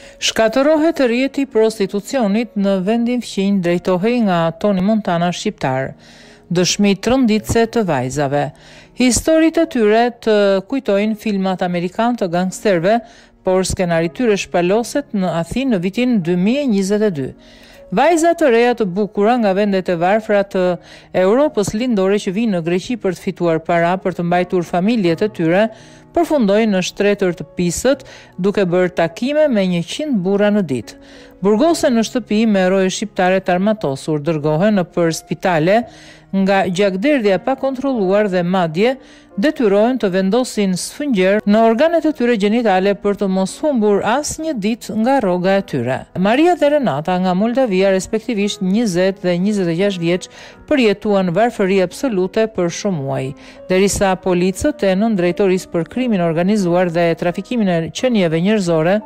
Shkatërohet rrjeti i prostitucionit në vendin fqinj drejtohej nga Tony Montana shqiptar, dëshmi tronditse të vajzave. Historitë e tyre të kujtojnë filmat amerikan të gangsterëve, por skenari i tyre shpaloset në Athinë në vitin 2022. Vajza të reja të bukura nga vendet e varfra të Europës lindore që vinë në Greqi për të fituar para për të mbajtur familjet e tyre, përfundojnë në shtretër të Pisët duke bërë takime me 100 burra në ditë. Burgose në shtëpi me roje shqiptare të armatosur dërgohen nëpër spitale nga gjakderdhja pa kontrolluar dhe madje detyrohen të vendosin sfëngjer në organet e tyre gjenitale për të mos humbur asnjë ditë nga rroga e tyre. Maria dhe Renata nga Moldavia, respektivisht 20 dhe 26 vjeç, përjetuan varfëri absolute për shumë muaj, derisa policët e nën drejtorisë për krimin organizuar dhe trafikimin e qenieve njerëzore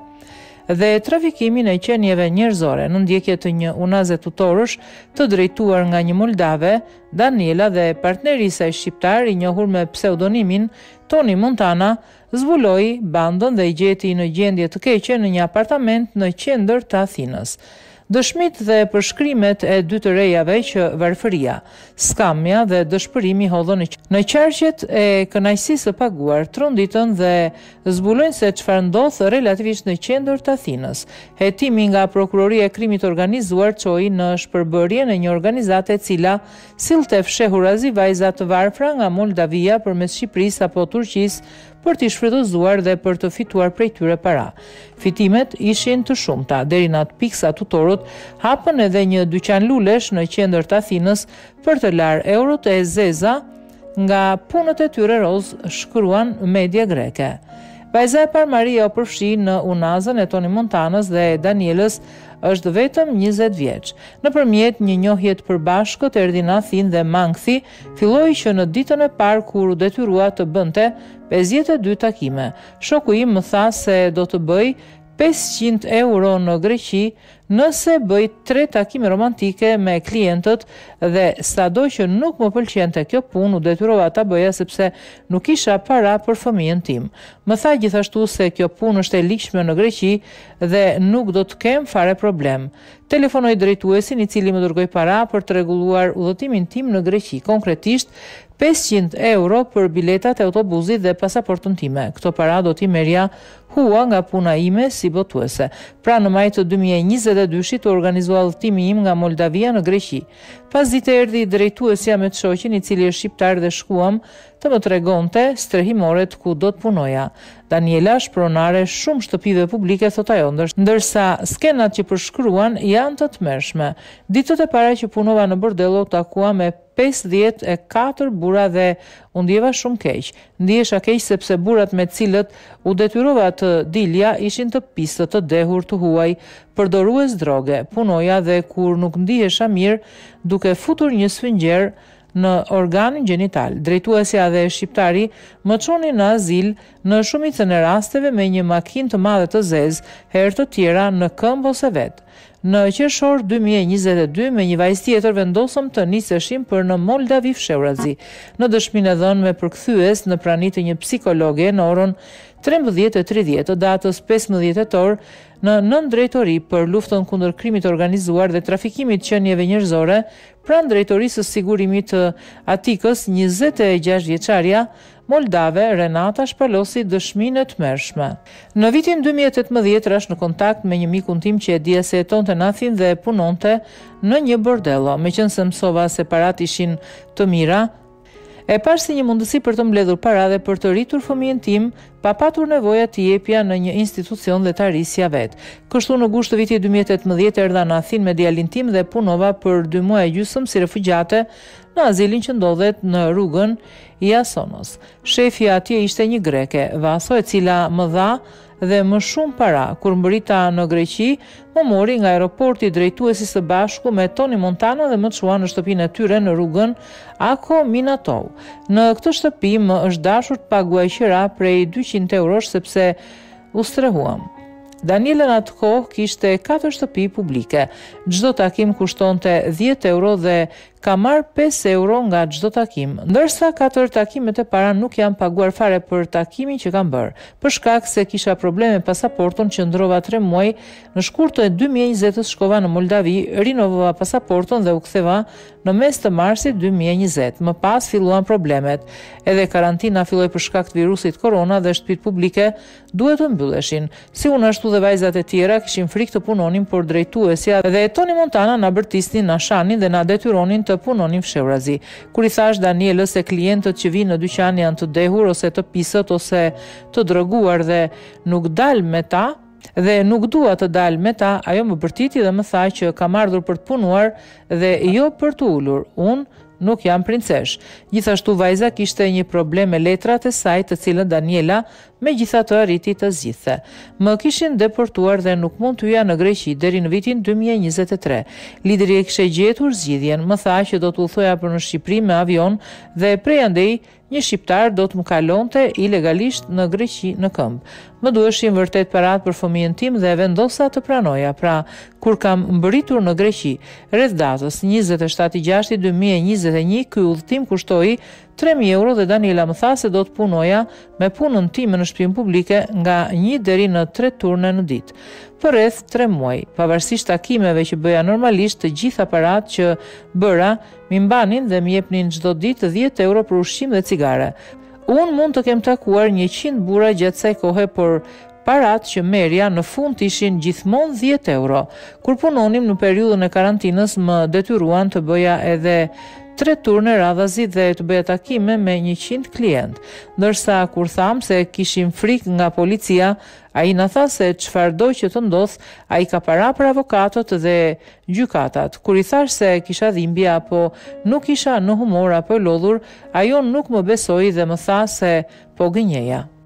në ndjekje të një unaze tutorësh të drejtuar nga një moldave, Daniela, dhe partneri i saj shqiptar i njohur me pseudonimin Tony Montana, zbuloi bandën dhe i gjeti në gjendje të keqe në një apartament në qendër të Athinës. Dëshmit dhe përshkrimet e dy të rejave që varfëria, skamja dhe dëshpërimi hodhën në qarqet e kënaqësisë së paguar, tronditën dhe zbulojnë se çfarë ndodh relativisht në qendër të Athinës. Hetimi nga prokuroria e krimit organizuar çoi në shpërbërjen e një organizate e cila sillte fshehurazi vajza të varfra nga Moldavia përmes Shqipërisë apo Turqisë për t'i shfrytëzuar dhe për të fituar prej tyre para. Fitimet ishin të shumta, deri në atë pikë sa tutorët hapën edhe një dyqan lulesh në qendër të Athinës për të larë eurot e zeza nga punët e tyre roz, shkruan media greke. Vajza e parë Maria u përfshi në unazën e Tony Montanës dhe Danielës është vetëm 20 vjeç. Nëpërmjet një njohje të përbashkët erdhi në Athinë dhe mangthi filloi që në ditën e parë kur u detyrua të bënte 52 takime. Shoku im më tha se do të bëj 500 euro në Greqi nëse bëj 3 takime romantike me klientët dhe sado që nuk më pëlqente kjo punë u detyrova ta bëja sepse nuk isha para për fëmijën tim. Më tha gjithashtu se kjo punë është e ligjshme në Greqi dhe nuk do të kem fare problem. Telefonoi drejtuesin i cili më dërgoi para për të rregulluar udhëtimin tim në Greqi, konkretisht 500 euro për biletat e autobusit dhe pasaportën time. Këto para do t'i merja hua nga puna ime si botuese. Pra në maj të 2022-shit u organizua udhëtimi im nga Moldavia në Greqi. Pas dite erdhi drejtuesja me të shoqin i cili është shqiptar dhe shkuam të më tregonte strehimoret ku do të punoja. Daniela, shpronare shumë shtëpive publike, thot ajo, ndërsa skenat që përshkruan janë të tmerrshme. Ditët e para që punova në bordello takua me 54 burra dhe u ndjeva shumë keq. Ndihesha keq sepse burrat me cilët u detyrova të dilja ishin të pistët, të dehur, të huaj, përdorues droge. Punoja dhe kur nuk ndihesha mirë, duke futur një sfëngjer në organin gjenital. Drejtuesja dhe shqiptari më çonin në azil në shumicën e rasteve me një makinë të madhe të zezë, herë të tjera në këmbë ose vet. Në qershor 2022 me një vajzë tjetër vendosëm të niseshim për në Moldavi fshehurazi. Në dëshminë e dhënë me përkthyes në prani të një psikologe në orën 13:30 të datës 15 tetor në nën drejtori për luftën kundër krimit organizuar dhe trafikimit qenieve njerëzore, pranë drejtorisë së sigurimit të Atikës, 26 vjeçaria moldave Renata shpalosi dëshminë e tmerrshme. Në vitin 2018 rash në kontakt me një mikun tim që e dija se jetonte në Athinë dhe punonte në një bordello. Meqense mësova se parat ishin të mira, e pash si një mundësi për të mbledhur para dhe për të rritur fëmijën tim, pa patur nevoja të jepja në një institucion dhe të arrisja vet. Kështu në gusht të vitit 2018 erdha në Athinë me djalin tim dhe punova për 2 muaj e gjysmë si refugjate në azilin që ndodhet në rrugën Iasonos. Shefi atje ishte një greke, Vaso, e cila më dha dhe më shumë para. Kur mbërita në Greqi, më mori nga aeroporti drejtuesi së bashku me Tony Montana dhe më çua në shtëpinë e tyre në rrugën Ako Minatou. Në këtë shtëpi më është dashur të paguaj qira prej 200 eurosh sepse u strehuam. Daniela në atë kohë kishte 4 shtëpi publike. Çdo takim kushtonte 10 euro dhe ka marrë 5 euro nga çdo takim, ndërsa 4 takimet e para nuk janë paguar fare për takimin që kam bërë, për shkak se kisha probleme me pasaportën, qëndrova 3 muaj, në shkurtë e 2020 shkova në Moldavi, rinovova pasaportën dhe u ktheva në mes të marsit 2020. Më pas filluan problemet, edhe karantina filloi për shkak të virusit korona dhe shtëpitë publike duhet të mbylleshin. Si unë ashtu dhe vajzat e tjera kishin frikë të punonin, por drejtuesja dhe Tony Montana na bërtisnin, na shanin dhe na detyronin të punonin fshehurazi. Kur i thash Danielës se klientët që vinë në dyqan janë të dehur ose të pisët ose të droguar dhe nuk dal me ta, dhe nuk dua të dal me ta, ajo më bërtiti dhe më tha që kam ardhur për të punuar dhe jo për të ulur. Unë nuk jam princesh. Gjithashtu vajza kishte një problem me letrat e saj, të cilën Daniela megjithatë arriti të zgjidhte. Më kishin deportuar dhe nuk mund të hyja në Greqi deri në vitin 2023. Lideri e kishte gjetur zgjidhjen, më tha që do të udhtoja për në Shqipëri me avion dhe prej andej një shqiptar do të më kalonte ilegalisht në Greqi në këmbë. Më duheshin vërtet parat për fëmijën tim dhe vendosa të pranoja. Pra, kur kam mbërritur në Greqi, rreth datës 27/6/2021, ky udhtim kushtoi 3.000 euro dhe Daniela më tha se do të punoja me punën time në shtëpinë publike nga 1 deri në 3 turne në ditë. Për rreth 3 muaj, pavarësisht takimeve që bëja normalisht, të gjitha parat që bëra mi mbanin dhe mi jepnin çdo ditë 10 euro për ushqim dhe cigare. Unë mund të kem takuar 100 burra gjatë kësaj kohe, por parat që merja në fund ishin gjithmonë 10 euro. Kur punonim në periudhën e karantinës, më detyruan të bëja edhe 3 turne radhazi dhe të bëja takime me 100 klient. Ndërsa kur tham se kishim frikë nga policia, ai na tha se çfarëdo që të ndodh, ai ka para për avokatët dhe gjykatat. Kur i thash se kisha dhimbje apo nuk isha në humor apo lodhur, ajo nuk më besoi dhe më tha se po gënjeja.